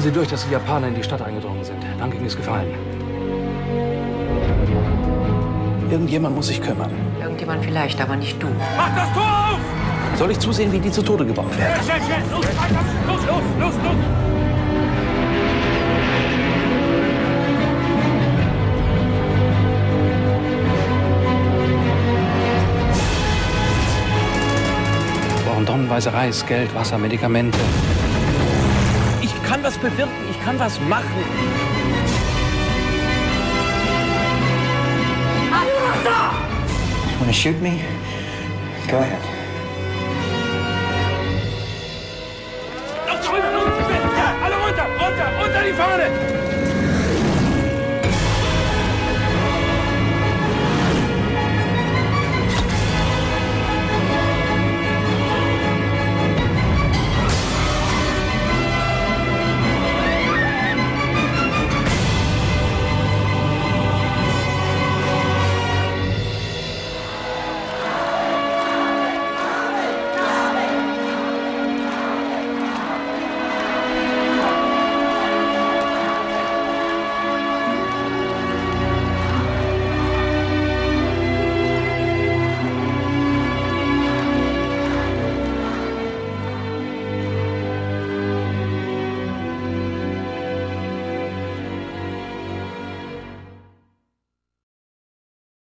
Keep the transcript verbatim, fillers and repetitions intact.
Sie durch, dass die Japaner in die Stadt eingedrungen sind. Dann ging es gefallen. Irgendjemand muss sich kümmern. Irgendjemand vielleicht, aber nicht du. Mach das Tor auf! Soll ich zusehen, wie die zu Tode gebracht werden? Schnell, schnell, los, los, los, los, los! Wir brauchen tonnenweise Reis, Geld, Wasser, Medikamente. Ich kann was bewirken, ich kann was machen. You wanna shoot me? Go ahead. Los, runter, runter, alle runter, runter, unter die Fahne!